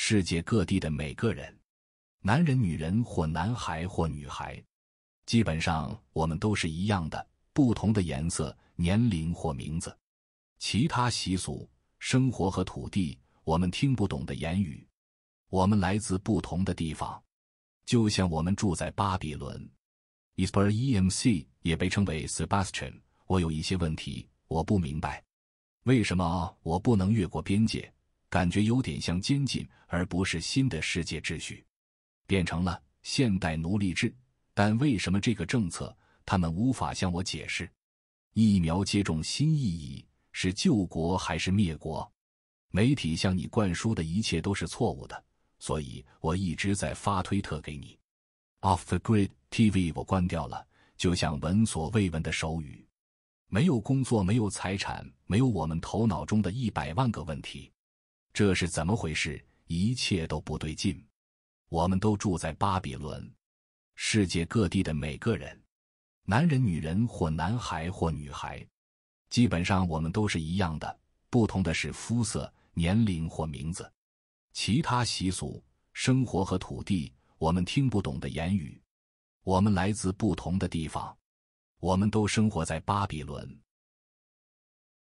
世界各地的每个人，男人、女人或男孩或女孩，基本上我们都是一样的，不同的颜色、年龄或名字。其他习俗、生活和土地，我们听不懂的言语。我们来自不同的地方，就像我们住在巴比伦。Ysper EMC 也被称为 Sebastian， 我有一些问题，我不明白，为什么我不能越过边界？感觉有点像监禁，而不是新的世界秩序，变成了现代奴隶制。但为什么这个政策他们无法向我解释？疫苗接种新意义是救国还是灭国？媒体向你灌输的一切都是错误的，所以我一直在发推特给你。Off the Grid TV 我关掉了，就像闻所未闻的手语。没有工作，没有财产，没有我们头脑中的100万个问题。这是怎么回事？一切都不对劲。我们都住在巴比伦，世界各地的每个人，男人、女人或男孩或女孩，基本上我们都是一样的，不同的是肤色、年龄或名字。其他习俗、生活和土地，我们听不懂的言语。我们来自不同的地方，我们都生活在巴比伦。